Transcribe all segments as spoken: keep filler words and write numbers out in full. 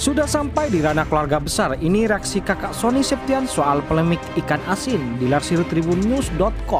Sudah sampai di ranah keluarga besar, ini reaksi kakak Sony Septian soal polemik ikan asin, dilansir tribun news dot com.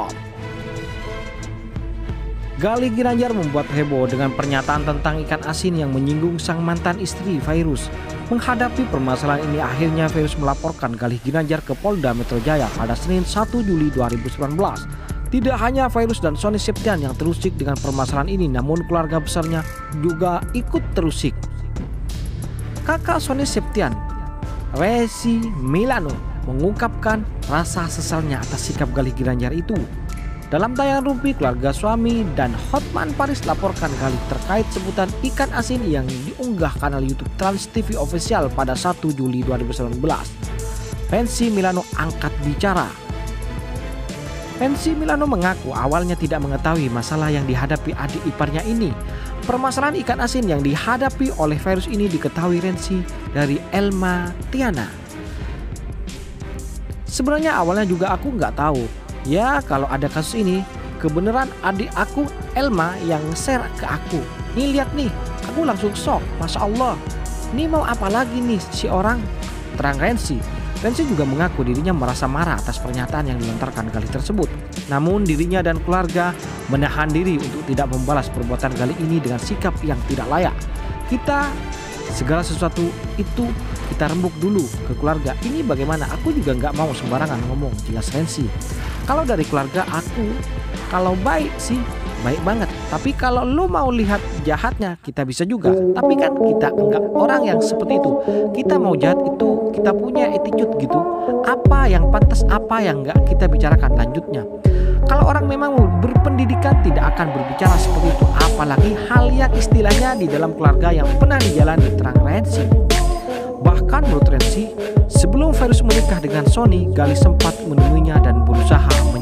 Galih Ginanjar membuat heboh dengan pernyataan tentang ikan asin yang menyinggung sang mantan istri Fairuz. Menghadapi permasalahan ini, akhirnya Fairuz melaporkan Galih Ginanjar ke Polda Metro Jaya pada Senin satu Juli dua ribu sembilan belas. Tidak hanya Fairuz dan Sony Septian yang terusik dengan permasalahan ini, namun keluarga besarnya juga ikut terusik. Kakak Sony Septian, Resi Milano, mengungkapkan rasa sesalnya atas sikap Galih Ginanjar itu. Dalam tayangan Rumpi, keluarga suami dan Hotman Paris laporkan Galih terkait sebutan ikan asin yang diunggah kanal YouTube Trans T V Official pada satu Juli dua ribu sembilan belas. Resi Milano angkat bicara. Resi Milano mengaku awalnya tidak mengetahui masalah yang dihadapi adik iparnya ini. Permasalahan ikan asin yang dihadapi oleh Fairuz ini diketahui Rensi dari Elma Tiana. Sebenarnya awalnya juga aku nggak tahu. Ya kalau ada kasus ini, kebenaran adik aku Elma yang share ke aku. Nih lihat nih, aku langsung shock. Masya Allah, ini mau apa lagi nih si orang? Terang Rensi. Rensi juga mengaku dirinya merasa marah atas pernyataan yang dilontarkan Galih tersebut. Namun dirinya dan keluarga menahan diri untuk tidak membalas perbuatan Galih ini dengan sikap yang tidak layak. Kita segala sesuatu itu kita rembuk dulu ke keluarga. Ini bagaimana? Aku juga nggak mau sembarangan ngomong, jelas Rensi. Kalau dari keluarga aku, kalau baik sih baik banget. Tapi kalau lu mau lihat jahatnya, kita bisa juga. Tapi kan kita enggak orang yang seperti itu. Kita mau jahat itu, kita punya attitude gitu. Apa yang pantas, apa yang enggak, kita bicarakan lanjutnya. Kalau orang memang berpendidikan tidak akan berbicara seperti itu. Apalagi hal yang istilahnya di dalam keluarga yang pernah dijalani, terang Rensi. Bahkan menurut Rensi, sebelum Fairuz menikah dengan Sony, Galih sempat menemuinya dan berusaha